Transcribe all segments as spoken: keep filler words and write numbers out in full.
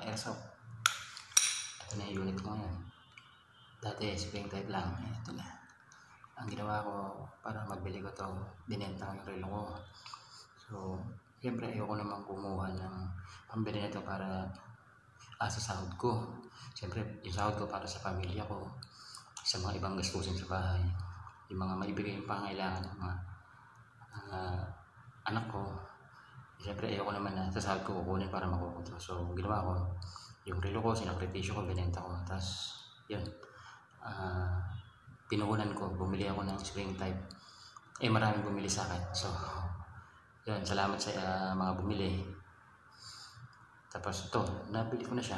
airsoft. Ito na yung unit ko ngayon. Dati spring type lang, ito na. Ang ginawa ko para magbili ko to, binenta ko yung relo ko. So, siyempre ayoko naman kumuha ng pambili na to para ah, sa sahod ko. Siyempre, yung sahod ko para sa pamilya ko, sa mga ibang gastusin sa bahay, yung mga maibigay yung pangailangan ng mga uh, anak ko. Siyempre, ayoko naman na sa sahod ko kukunin para makuha ko. So, ginawa ko, yung relo ko, sinakripisyo ko, binenta ko. Tapos, yun, uh, pinuhunan ko, bumili ako ng spring type. Eh, maraming bumili sa akin. So, yun, salamat sa uh, mga bumili. Tapos ito, nabili ko na siya.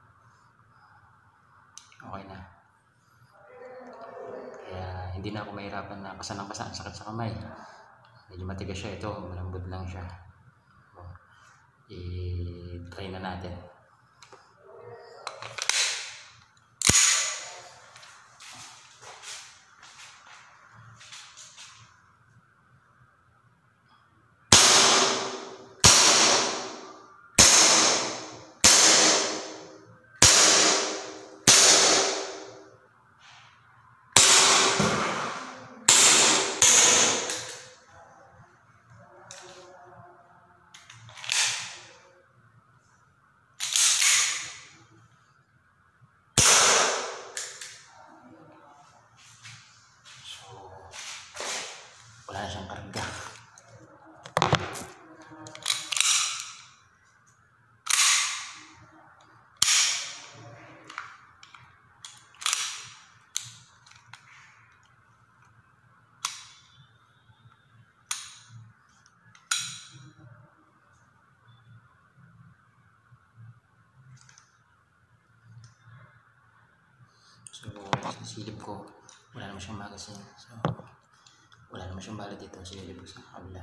Okay na. Kaya hindi na ako mahirapan na pasanang-pasang sakit sa kamay. Medyo matigas siya ito, malambot lang siya. So, i-try na natin. Wala na siyang karga. So, silip ko, wala naman siyang magazine. So, wala naman siyang bala dito, silip ko sa kabila.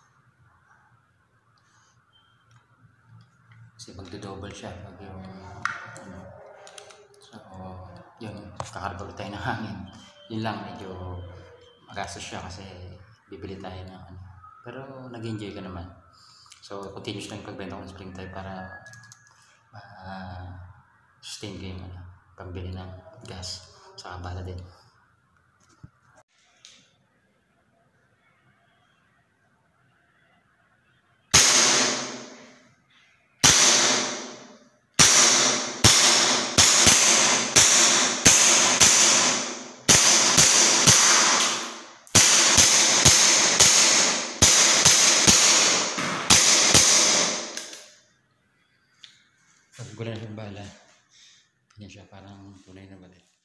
Kasi magdo-double siya pag yung ano. So, yun, kakarga ulit tayo ng hangin. Yun lang, medyo magastos siya kasi bibili tayo ng ano. Pero nag-enjoy ka naman. So, continuous lang pagbenta ko ng spring type para uh, sustain ko yung ano, pambili ng gas sa bala din. Pag gula na yung bala, ganyan siya, parang tunay na bala.